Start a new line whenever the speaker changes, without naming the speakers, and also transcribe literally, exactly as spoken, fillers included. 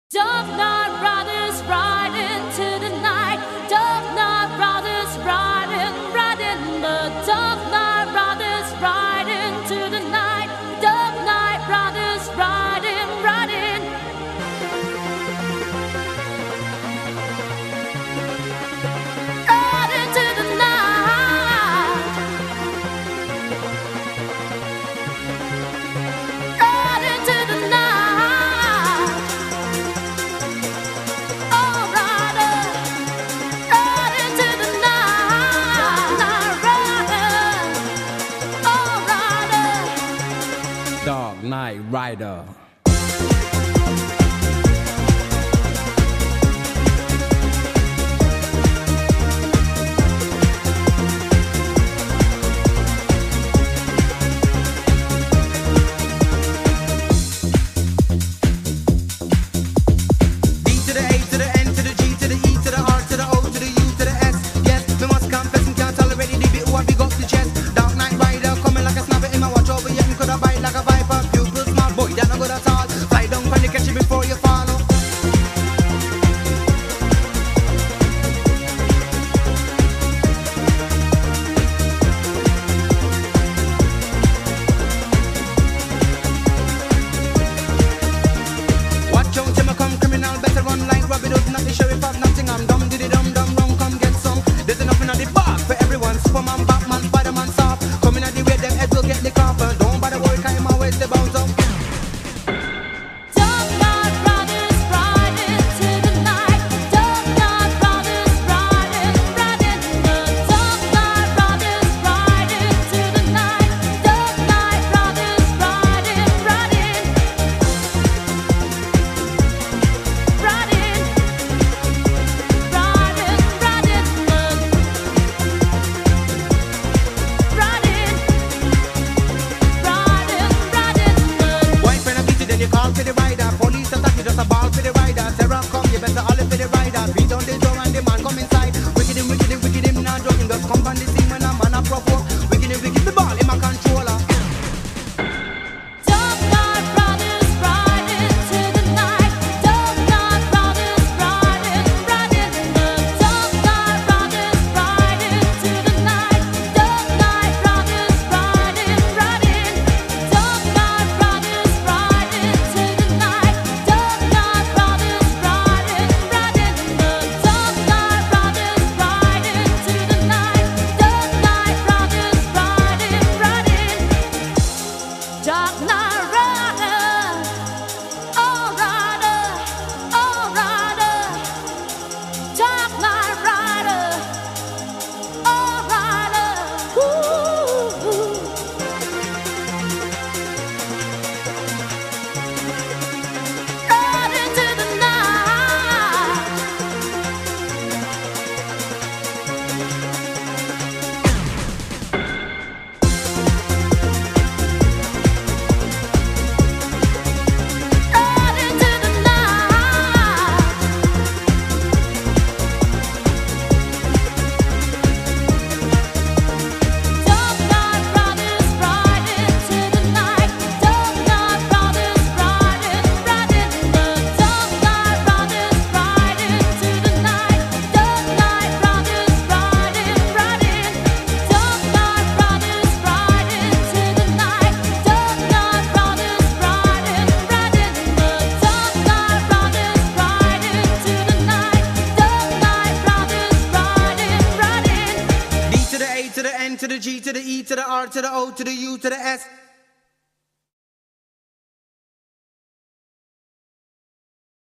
Dark night riders ride into the night. Dark night riders riding, riding. The dark night riders ride into the night. Dark night riders riding, riding. Ride into the night. Ride into the night.
Dark Night Rider.
To the G, to the E, to the R, to the O, to the U, to the S.